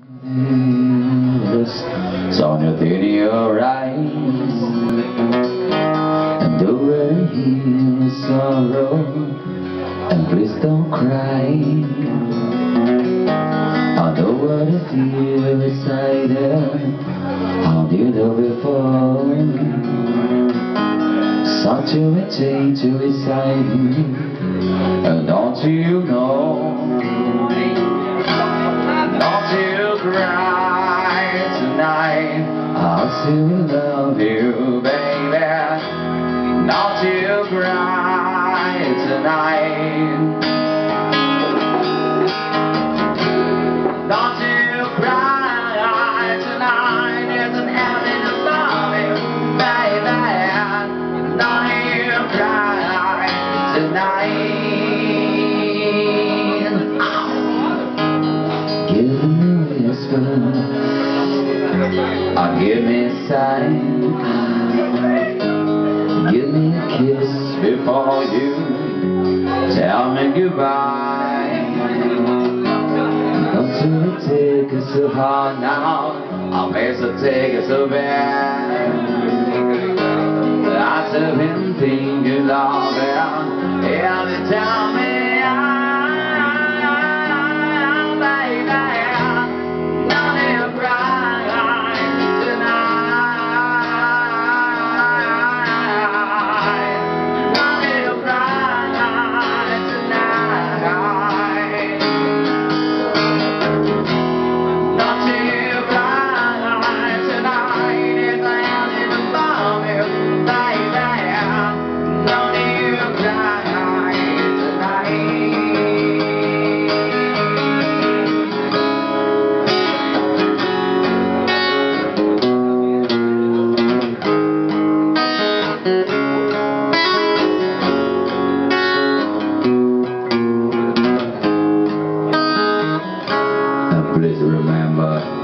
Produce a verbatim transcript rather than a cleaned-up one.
Saw nothing in your eyes, and over here sorrow, and please don't cry. I know what I feel inside her. How do you know before? Such a change to inside me, and don't you know? Cry tonight, I'll still love you, baby. Not to cry tonight. Not to cry tonight. There's an element of loving, baby. Not to cry tonight. Give me a whisper, or give me a sign, give me a kiss before you tell me goodbye. Don't you take it so hard now, I'll make it take it so bad. I've been thinking of it every time. Please remember,